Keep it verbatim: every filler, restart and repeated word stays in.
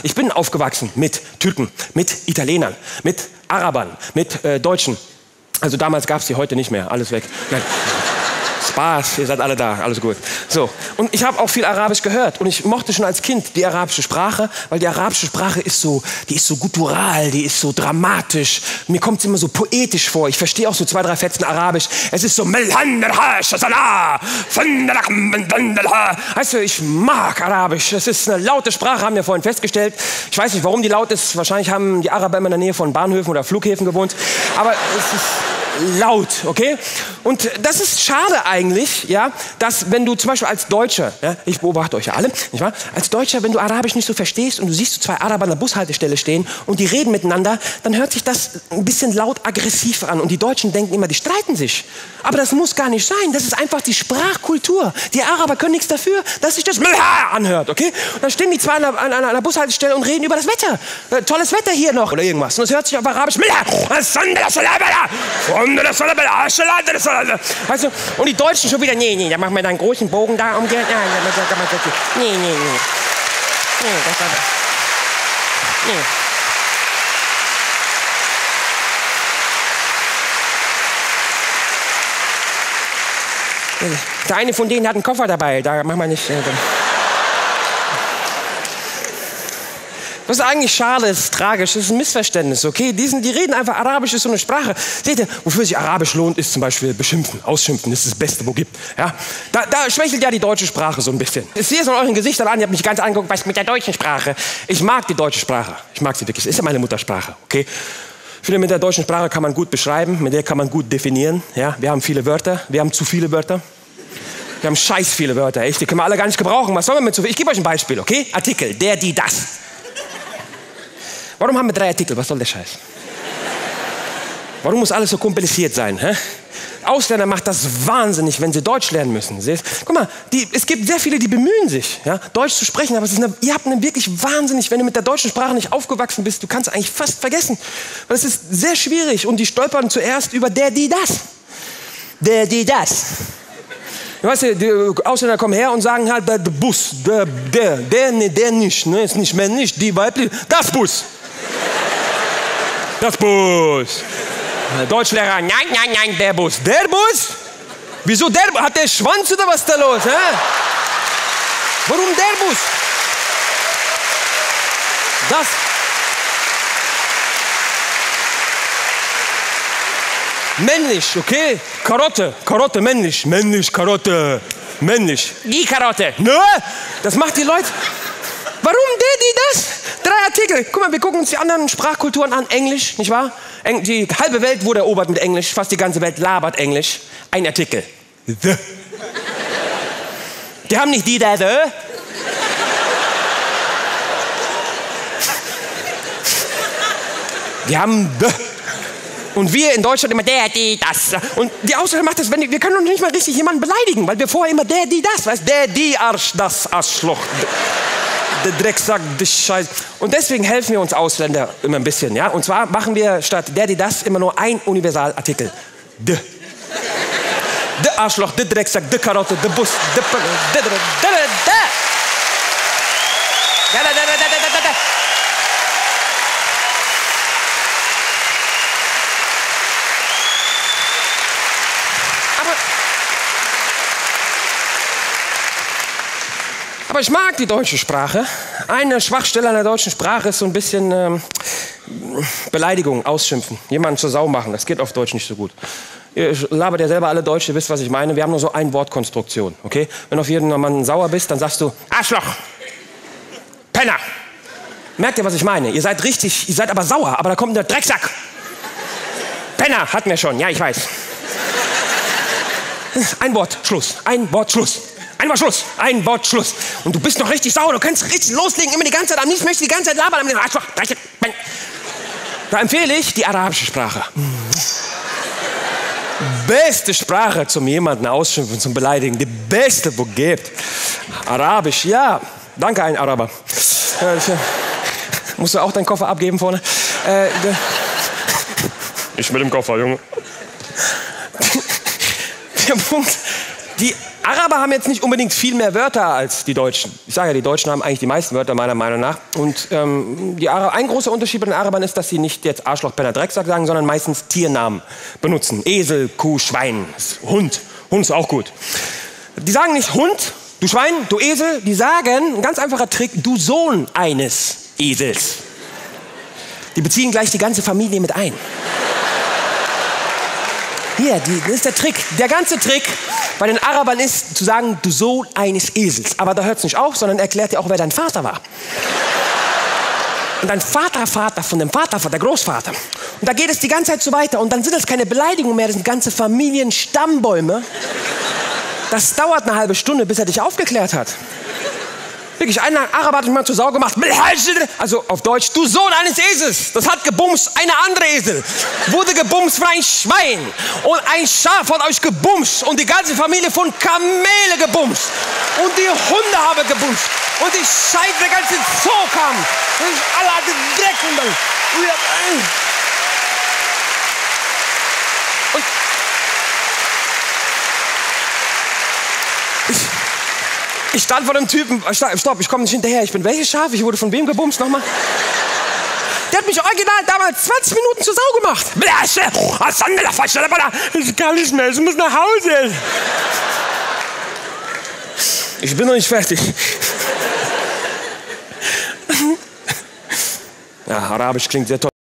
Ich bin aufgewachsen mit Türken, mit Italienern, mit Arabern, mit äh, Deutschen. Also damals gab es die, heute nicht mehr. Alles weg. Nein. Spaß, ihr seid alle da, alles gut. So, und ich habe auch viel Arabisch gehört und ich mochte schon als Kind die arabische Sprache, weil die arabische Sprache ist so, die ist so guttural, die ist so dramatisch. Mir kommt es immer so poetisch vor. Ich verstehe auch so zwei, drei Fetzen Arabisch. Es ist so, weißt du, ich mag Arabisch. Es ist eine laute Sprache, haben wir vorhin festgestellt. Ich weiß nicht, warum die laut ist. Wahrscheinlich haben die Araber immer in der Nähe von Bahnhöfen oder Flughäfen gewohnt. Aber es ist laut, okay? Und das ist schade eigentlich, ja, dass wenn du zum Beispiel als Deutscher, ja, ich beobachte euch ja alle, nicht wahr? Als Deutscher, wenn du Arabisch nicht so verstehst und du siehst so zwei Araber an der Bushaltestelle stehen und die reden miteinander, dann hört sich das ein bisschen laut aggressiv an und die Deutschen denken immer, die streiten sich. Aber das muss gar nicht sein, das ist einfach die Sprachkultur. Die Araber können nichts dafür, dass sich das anhört, okay? Und dann stehen die zwei an der, an einer Bushaltestelle und reden über das Wetter. Äh, tolles Wetter hier noch oder irgendwas. Und es hört sich auf Arabisch weißt du, und die Deutschen schon wieder, nee, nee, da machen wir da einen großen Bogen da um. Nee, nee, nee. Nee, nee, das war das. Nee. Der eine von denen hat einen Koffer dabei, da machen wir nicht. Äh, Das ist eigentlich schade, das ist tragisch, das ist ein Missverständnis, okay? Die, sind, die reden einfach, Arabisch ist so eine Sprache. Seht ihr, wofür sich Arabisch lohnt, ist zum Beispiel beschimpfen, ausschimpfen, das ist das Beste, wo es gibt. Ja? Da, da schwächelt ja die deutsche Sprache so ein bisschen. Ich sehe es an euren Gesichtern an, ihr habt mich ganz angeguckt, was mit der deutschen Sprache. Ich mag die deutsche Sprache, ich mag sie wirklich, es ist ja meine Muttersprache, okay? Ich finde, mit der deutschen Sprache kann man gut beschreiben, mit der kann man gut definieren. Ja? Wir haben viele Wörter, wir haben zu viele Wörter. Wir haben scheiß viele Wörter, echt, die können wir alle gar nicht gebrauchen. Was sollen wir mit so viel? Ich gebe euch ein Beispiel, okay? Artikel, der, die, das. Warum haben wir drei Artikel? Was soll der Scheiß? Warum muss alles so kompliziert sein? Hä? Ausländer macht das wahnsinnig, wenn sie Deutsch lernen müssen. Seht? Guck mal, die, es gibt sehr viele, die bemühen sich, ja, Deutsch zu sprechen, aber es ist eine, ihr habt eine wirklich wahnsinnig, wenn du mit der deutschen Sprache nicht aufgewachsen bist, du kannst eigentlich fast vergessen. Weil es ist sehr schwierig und die stolpern zuerst über der, die, das. Der, die, das. Weißt du, die Ausländer kommen her und sagen halt, der, der Bus, der, der, der, ne, der nicht, ne, ist nicht männlich, die weiblich, das Bus. Das Bus. Der Deutschlehrer, nein, nein, nein, der Bus. Der Bus? Wieso der Bus? Hat der Schwanz oder was ist da los? Hä? Warum der Bus? Das. Männlich, okay? Karotte, Karotte, männlich, männlich, Karotte, männlich. Die Karotte. Ne? Das macht die Leute. Warum der, die, das? Drei Artikel. Guck mal, wir gucken uns die anderen Sprachkulturen an. Englisch, nicht wahr? Eng die halbe Welt wurde erobert mit Englisch. Fast die ganze Welt labert Englisch. Ein Artikel. The. Die haben nicht die, der, the. Die haben the. Und wir in Deutschland immer der, die, das. Und die Ausländer macht das, wenn die, wir können noch nicht mal richtig jemanden beleidigen, weil wir vorher immer der, die, das, weißt, der, die, Arsch, das, Arschloch, der Drecksack, der Scheiß. Und deswegen helfen wir uns Ausländer immer ein bisschen, ja. Und zwar machen wir statt der, die, das immer nur ein Universalartikel. De. Der Arschloch, der Drecksack, der Karotte, der Bus, der, der, der, der, der, der, der, der, der, der. Aber ich mag die deutsche Sprache. Eine Schwachstelle an der deutschen Sprache ist so ein bisschen ähm, Beleidigung, Ausschimpfen. Jemanden zur Sau machen, das geht auf Deutsch nicht so gut. Ihr labert ja selber alle Deutsch, ihr wisst, was ich meine. Wir haben nur so eine Wortkonstruktion, okay? Wenn du auf jemanden sauer bist, dann sagst du Arschloch, Penner. Merkt ihr, was ich meine? Ihr seid richtig, ihr seid aber sauer, aber da kommt der Drecksack. Penner, hatten wir schon, ja, ich weiß. Ein Wort, Schluss. Ein Wort, Schluss. Ein Wort Schluss, ein Wort Schluss. Und du bist noch richtig sauer, du kannst richtig loslegen, immer die ganze Zeit, am liebsten möchtest du die ganze Zeit labern. Da empfehle ich die arabische Sprache. Beste Sprache zum jemanden ausschimpfen, zum Beleidigen. Die beste, wo es gibt. Arabisch, ja. Danke, ein Araber. Äh, musst du auch deinen Koffer abgeben vorne? Äh, ich mit dem Koffer, Junge. Der Punkt, die Araber haben jetzt nicht unbedingt viel mehr Wörter als die Deutschen. Ich sage ja, die Deutschen haben eigentlich die meisten Wörter meiner Meinung nach. Und ähm, die Ara ein großer Unterschied bei den Arabern ist, dass sie nicht jetzt Arschloch, Penner, Drecksack sagen, sondern meistens Tiernamen benutzen. Esel, Kuh, Schwein, Hund. Hund ist auch gut. Die sagen nicht Hund, du Schwein, du Esel. Die sagen, ein ganz einfacher Trick, du Sohn eines Esels. Die beziehen gleich die ganze Familie mit ein. Hier, die, das ist der Trick. Der ganze Trick bei den Arabern ist, zu sagen, du Sohn eines Esels. Aber da hört es nicht auf, sondern erklärt dir auch, wer dein Vater war. Und dein Vater, Vater von dem Vater, von der Großvater. Und da geht es die ganze Zeit so weiter. Und dann sind das keine Beleidigungen mehr, das sind ganze Familienstammbäume. Das dauert eine halbe Stunde, bis er dich aufgeklärt hat. Wirklich, ein Araber hat mich mal zur Sau gemacht. Also auf Deutsch, du Sohn eines Esels. Das hat gebumst, eine andere Esel. Wurde gebumst von ein Schwein. Und ein Schaf hat euch gebumst. Und die ganze Familie von Kamele gebumst. Und die Hunde haben gebumst. Und die Scheiße, der ganze Zoo kam. Und alle hatten Dreck. Und dann... Und ich... Ich stand vor dem Typen, stopp, ich komme nicht hinterher, ich bin welches Schaf? Ich wurde von wem gebumst? Nochmal? Der hat mich original damals zwanzig Minuten zur Sau gemacht. Ich kann nicht mehr, ich muss nach Hause. Ich bin noch nicht fertig. Ja, Arabisch klingt sehr toll.